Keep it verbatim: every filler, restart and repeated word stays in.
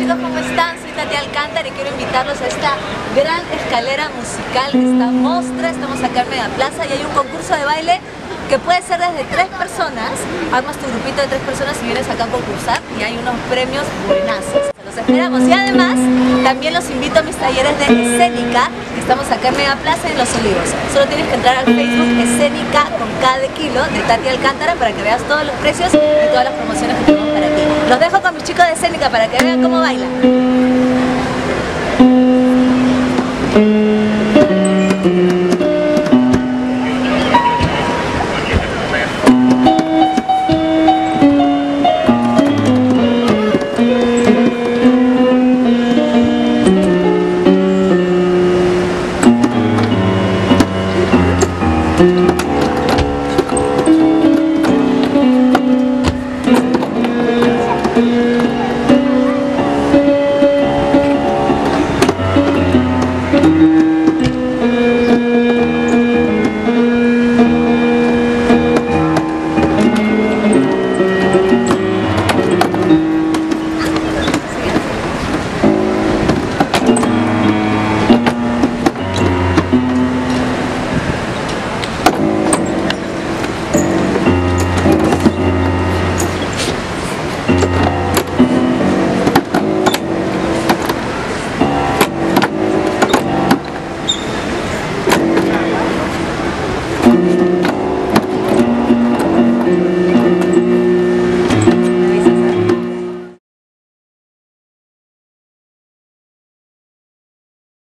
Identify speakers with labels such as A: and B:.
A: chicos, ¿cómo están? Soy Tati Alcántara y quiero invitarlos a esta gran escalera musical que está Mostra. Estamos acá en Mega Plaza y hay un concurso de baile que puede ser desde tres personas. Armas tu grupito de tres personas y vienes acá a concursar y hay unos premios buenazos. Los esperamos y además también los invito a mis talleres de escénica que estamos acá en Mega Plaza en Los Olivos. Solo tienes que entrar al Facebook Escénica con K de kilo de Tati Alcántara para que veas todos los precios y todas las promociones que tenemos para ti. Los dejo con mis chicos de escénica para que vean cómo bailan.